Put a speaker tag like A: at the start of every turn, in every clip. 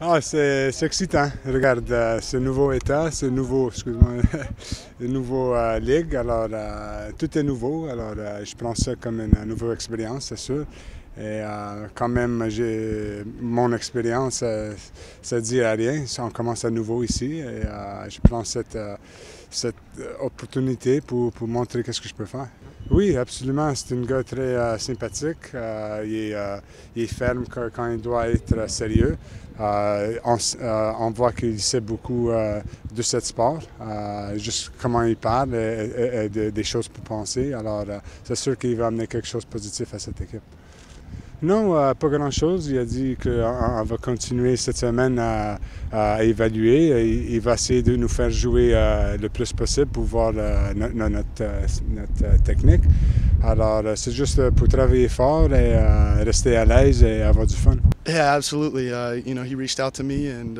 A: Ah, c'est excitant. Regarde, ce nouveau État, ce nouveau, excuse-moi, le nouveau ligue, alors tout est nouveau. Alors je prends ça comme une nouvelle expérience, c'est sûr. Et quand même, j'ai mon expérience, ça dit à rien. On commence à nouveau ici et je prends cette opportunité pour montrer qu'est-ce que je peux faire. Oui, absolument. C'est un gars très sympathique. Il est ferme quand il doit être sérieux. On voit qu'il sait beaucoup de ce sport, juste comment il parle et des choses pour penser. Alors, c'est sûr qu'il va amener quelque chose de positif à cette équipe. Non, pas grand-chose. Il a dit qu'on va continuer cette semaine à évaluer. Il va essayer de nous faire jouer le plus possible pour voir notre technique. Alors, c'est juste pour travailler fort et rester à l'aise et avoir du fun.
B: Yeah, absolutely. He reached out to me and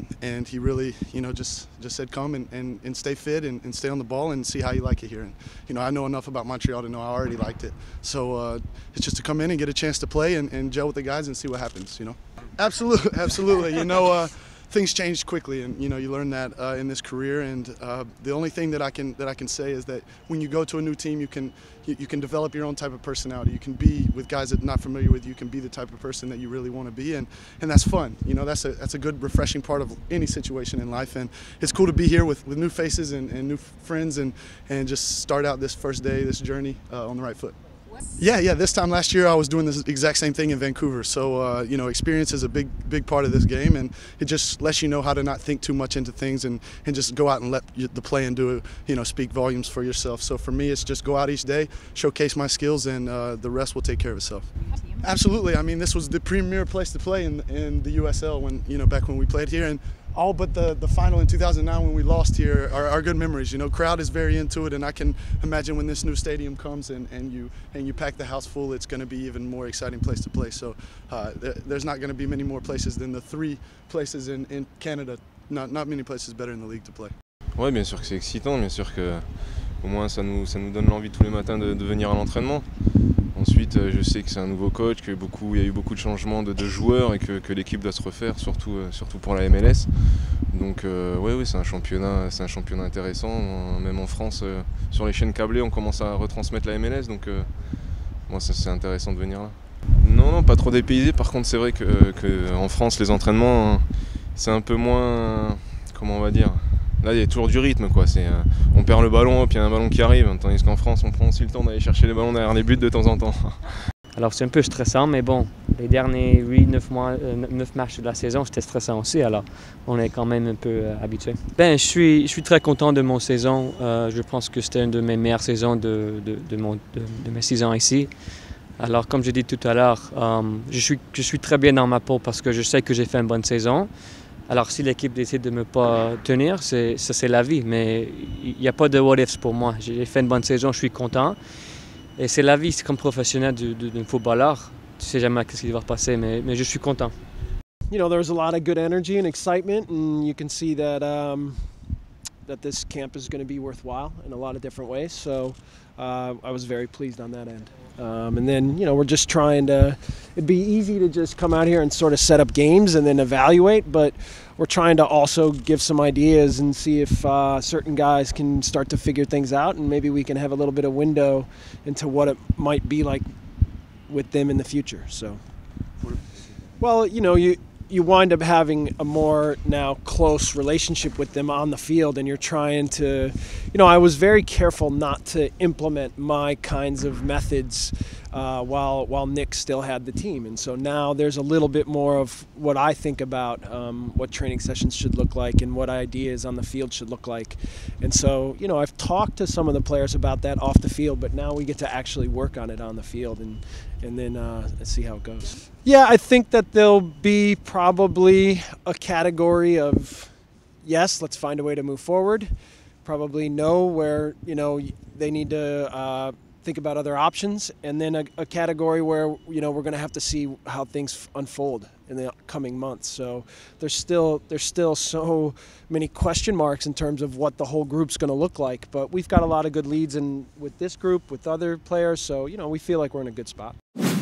B: he really, just said come and stay fit and stay on the ball and see how you like it here. And, I know enough about Montreal to know I already liked it. So it's just to come in and get a chance to play and gel with the guys and see what happens, Absolutely, absolutely. Things change quickly, and you learn that in this career. And the only thing that I can say is that when you go to a new team, you can develop your own type of personality. You can be with guys that you're not familiar with. You can be the type of person that you really want to be, and that's fun. That's a good, refreshing part of any situation in life. And it's cool to be here with new faces and new friends, and just start out this first day, this journey on the right foot. Yeah. This time last year, I was doing this exact same thing in Vancouver. So, experience is a big part of this game, and it just lets you know how to not think too much into things and just go out and let the play and do it, speak volumes for yourself. So for me, it's just go out each day, showcase my skills, and the rest will take care of itself. Absolutely. I mean, this was the premier place to play in the USL back when we played here, and all but the final in 2009 when we lost here are good memories. Crowd is very into it, and I can imagine when this new stadium comes and you pack the house full, it's going to be even more exciting place to play. So there's not going to be many more places than the 3 places in Canada. Not many places better in the league to play.
C: Ouais, bien sûr que c'est excitant, bien sûr que au moins ça nous donne l'envie tous les matins de venir à l'entraînement. Ensuite, je sais que c'est un nouveau coach, qu'il y a eu beaucoup de changements de joueurs et que l'équipe doit se refaire, surtout pour la MLS. Donc oui, c'est un championnat intéressant. Même en France, sur les chaînes câblées, on commence à retransmettre la MLS, donc moi c'est intéressant de venir là. Non, pas trop dépaysé. Par contre, c'est vrai que en France, les entraînements, c'est un peu moins, comment on va dire. Là, il y a toujours du rythme, quoi. On perd le ballon, puis il y a un ballon qui arrive, tandis qu'en France, on prend aussi le temps d'aller chercher les ballons derrière les buts de temps en temps.
D: Alors c'est un peu stressant, mais bon, les derniers 9 matchs de la saison, c'était stressant aussi, alors on est quand même un peu habitué. Je suis très content de mon saison. Je pense que c'était une de mes meilleures saisons de mes 6 ans ici. Alors comme je dis tout à l'heure, je suis très bien dans ma peau parce que je sais que j'ai fait une bonne saison. Alors si l'équipe décide de ne me pas tenir, c'est la vie, mais il n'y a pas de what ifs pour moi. J'ai fait une bonne saison, je suis content. Et c'est la vie, c'est comme professionnel d'un footballeur. Tu ne sais jamais ce qui va se passer, mais je suis content.
E: There's a lot of good energy and excitement, and you can see that that this camp is going to be worthwhile in a lot of different ways. So I was very pleased on that end. And then, we're just trying to, it'd be easy to just come out here and sort of set up games and then evaluate, but we're trying to also give some ideas and see if certain guys can start to figure things out, and maybe we can have a little bit of window into what it might be like with them in the future. So, well, you wind up having a more now close relationship with them on the field, and you're trying to, I was very careful not to implement my kinds of methods while Nick still had the team. And so now there's a little bit more of what I think about what training sessions should look like and what ideas on the field should look like. And so, I've talked to some of the players about that off the field, but now we get to actually work on it on the field and then see how it goes. Yeah, I think that there'll be probably a category of, yes, let's find a way to move forward. Probably no, where, they need to think about other options. And then a category where, we're going to have to see how things unfold in the coming months. So there's still so many question marks in terms of what the whole group's going to look like. But we've got a lot of good leads with this group, with other players. So, we feel like we're in a good spot.